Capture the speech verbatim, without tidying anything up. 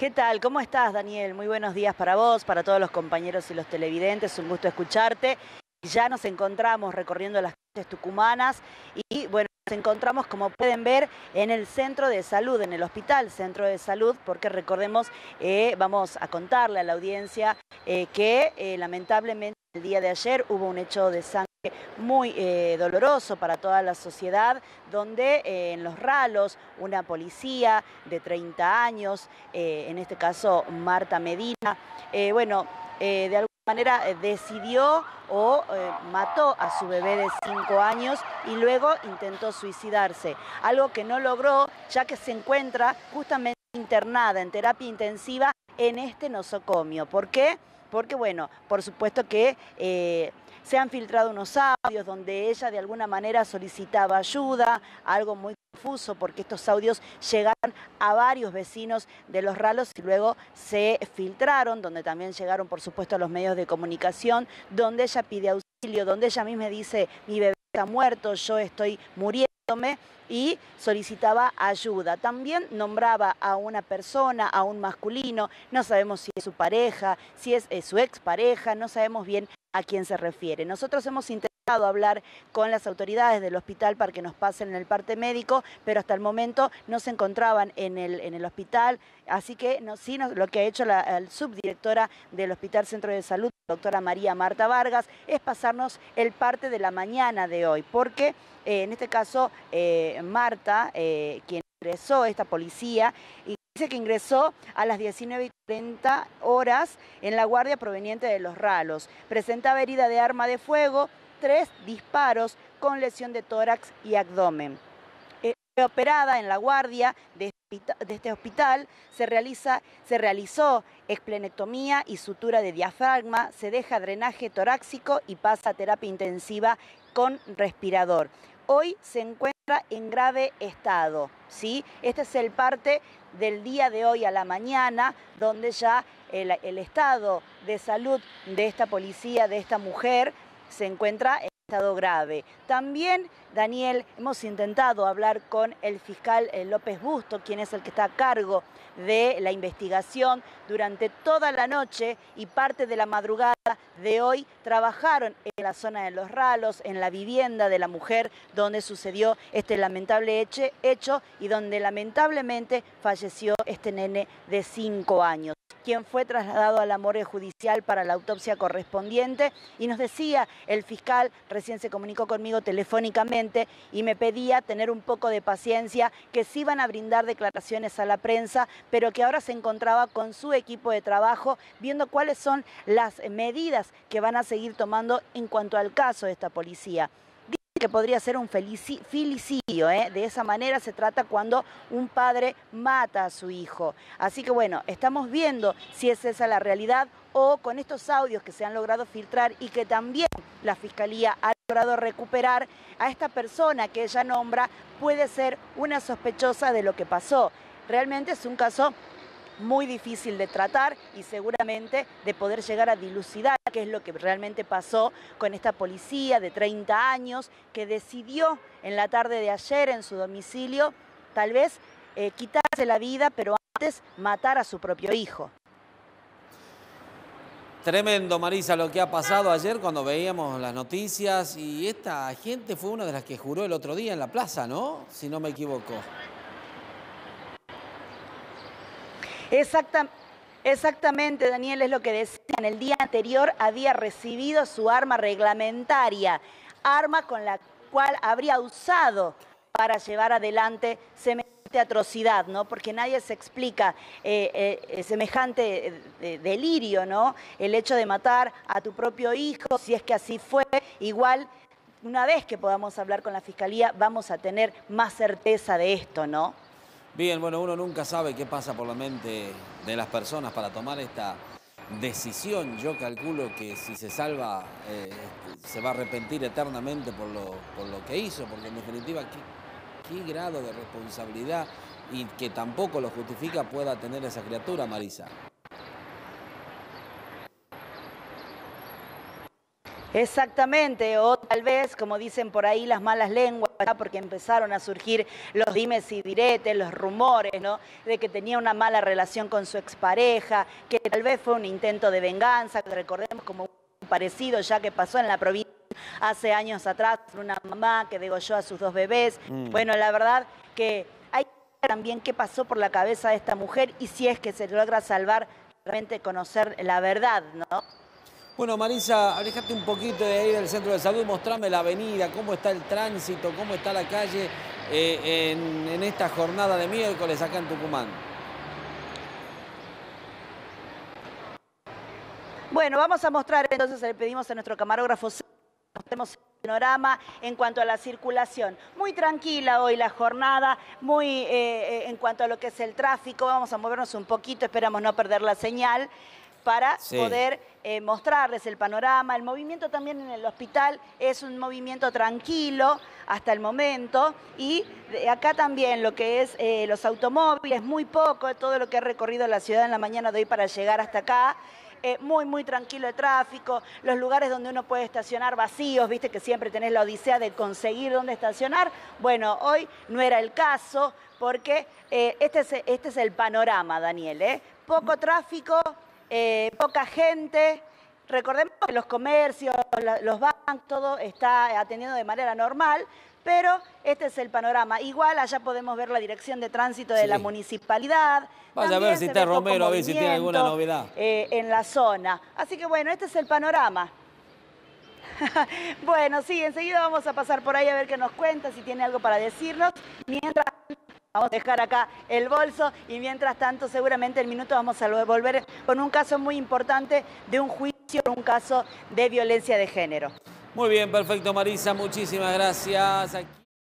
¿Qué tal? ¿Cómo estás, Daniel? Muy buenos días para vos, para todos los compañeros y los televidentes. Un gusto escucharte. Ya nos encontramos recorriendo las calles tucumanas y, bueno, nos encontramos, como pueden ver, en el centro de salud, en el hospital centro de salud, porque recordemos, eh, vamos a contarle a la audiencia eh, que eh, lamentablemente el día de ayer hubo un hecho de sangre muy eh, doloroso para toda la sociedad, donde eh, en Los Ralos una policía de treinta años, eh, en este caso Marta Medina, eh, bueno, eh, de alguna manera eh, decidió o eh, mató a su bebé de cinco años y luego intentó suicidarse, algo que no logró, ya que se encuentra justamente internada en terapia intensiva en este nosocomio. ¿Por qué? Porque, bueno, por supuesto que eh, se han filtrado unos audios donde ella de alguna manera solicitaba ayuda, algo muy confuso porque estos audios llegaron a varios vecinos de Los Ralos y luego se filtraron, donde también llegaron, por supuesto, a los medios de comunicación, donde ella pide auxilio, donde ella misma dice: mi bebé está muerto, yo estoy muriéndome, y solicitaba ayuda. También nombraba a una persona, a un masculino, no sabemos si es su pareja, si es, es su expareja, no sabemos bien a quién se refiere. Nosotros hemos intentado hablar con las autoridades del hospital para que nos pasen el parte médico, pero hasta el momento no se encontraban en el, en el hospital, así que no, sí, no, lo que ha hecho la, la subdirectora del Hospital Centro de Salud, doctora María Marta Vargas, es pasarnos el parte de la mañana de hoy, porque eh, en este caso eh, Marta, eh, quien ingresó, esta policía, y dice que ingresó a las diecinueve y treinta horas en la guardia proveniente de Los Ralos. Presentaba herida de arma de fuego, tres disparos con lesión de tórax y abdomen. Eh, fue operada en la guardia de, de este hospital, se, realiza, se realizó esplenectomía y sutura de diafragma, se deja drenaje torácico y pasa a terapia intensiva con respirador. Hoy se encuentra en grave estado, ¿sí? Este es el parte del día de hoy a la mañana, donde ya el, el estado de salud de esta policía, de esta mujer, se encuentra en estado grave. También, Daniel, hemos intentado hablar con el fiscal eh, López Busto, quien es el que está a cargo de la investigación. Durante toda la noche y parte de la madrugada de hoy trabajaron en la zona de Los Ralos, en la vivienda de la mujer donde sucedió este lamentable hecho y donde lamentablemente falleció este nene de cinco años, quien fue trasladado a la morgue judicial para la autopsia correspondiente. Y nos decía el fiscal, recién se comunicó conmigo telefónicamente y me pedía tener un poco de paciencia, que sí iban a brindar declaraciones a la prensa, pero que ahora se encontraba con su equipo de trabajo viendo cuáles son las medidas que van a seguir tomando en cuanto al caso de esta policía. Que podría ser un filicidio, ¿eh? De esa manera se trata cuando un padre mata a su hijo. Así que bueno, estamos viendo si es esa la realidad o con estos audios que se han logrado filtrar y que también la Fiscalía ha logrado recuperar, a esta persona que ella nombra puede ser una sospechosa de lo que pasó. Realmente es un caso muy difícil de tratar y seguramente de poder llegar a dilucidar qué es lo que realmente pasó con esta policía de treinta años que decidió en la tarde de ayer en su domicilio tal vez eh, quitarse la vida, pero antes matar a su propio hijo. Tremendo, Marisa, lo que ha pasado ayer cuando veíamos las noticias, y esta gente fue una de las que juró el otro día en la plaza, ¿no? Si no me equivoco. Exactamente. Exactamente, Daniel, es lo que decían. El día anterior había recibido su arma reglamentaria, arma con la cual habría usado para llevar adelante semejante atrocidad, ¿no? Porque nadie se explica eh, eh, semejante eh, delirio, ¿no? El hecho de matar a tu propio hijo, si es que así fue, igual, una vez que podamos hablar con la Fiscalía, vamos a tener más certeza de esto, ¿no? Bien, bueno, uno nunca sabe qué pasa por la mente de las personas para tomar esta decisión. Yo calculo que si se salva, eh, se va a arrepentir eternamente por lo, por lo que hizo, porque en definitiva, ¿qué, qué grado de responsabilidad, y que tampoco lo justifica, pueda tener esa criatura, Marisa? Exactamente, o tal vez, como dicen por ahí las malas lenguas, ¿no? Porque empezaron a surgir los dimes y diretes, los rumores, ¿no? De que tenía una mala relación con su expareja, que tal vez fue un intento de venganza, que recordemos como un parecido ya que pasó en la provincia hace años atrás, una mamá que degolló a sus dos bebés. Mm. Bueno, la verdad que hay que ver también qué pasó por la cabeza de esta mujer y si es que se logra salvar, realmente conocer la verdad, ¿no? Bueno, Marisa, alejate un poquito de ahí del centro de salud, mostrame la avenida, cómo está el tránsito, cómo está la calle eh, en, en esta jornada de miércoles acá en Tucumán. Bueno, vamos a mostrar entonces, le pedimos a nuestro camarógrafo, mostremos el panorama en cuanto a la circulación. Muy tranquila hoy la jornada, muy eh, en cuanto a lo que es el tráfico, vamos a movernos un poquito, esperamos no perder la señal, para sí. poder eh, mostrarles el panorama. El movimiento también en el hospital es un movimiento tranquilo hasta el momento y acá también lo que es eh, los automóviles, muy poco, todo lo que ha recorrido la ciudad en la mañana de hoy para llegar hasta acá. Eh, muy, muy tranquilo el tráfico, los lugares donde uno puede estacionar vacíos, viste que siempre tenés la odisea de conseguir dónde estacionar. Bueno, hoy no era el caso porque eh, este, es, este es el panorama, Daniel, ¿eh? Poco tráfico, Eh, poca gente. Recordemos que los comercios, los bancos, todo está atendiendo de manera normal, pero este es el panorama. Igual allá podemos ver la dirección de tránsito de sí. la municipalidad. Vaya a ver si está Romero, a ver si tiene alguna novedad. Eh, en la zona. Así que bueno, este es el panorama. Bueno, sí, enseguida vamos a pasar por ahí a ver qué nos cuenta, si tiene algo para decirnos. Mientras... Vamos a dejar acá el bolso y mientras tanto seguramente el minuto vamos a volver con un caso muy importante de un juicio, un caso de violencia de género. Muy bien, perfecto Marisa, muchísimas gracias.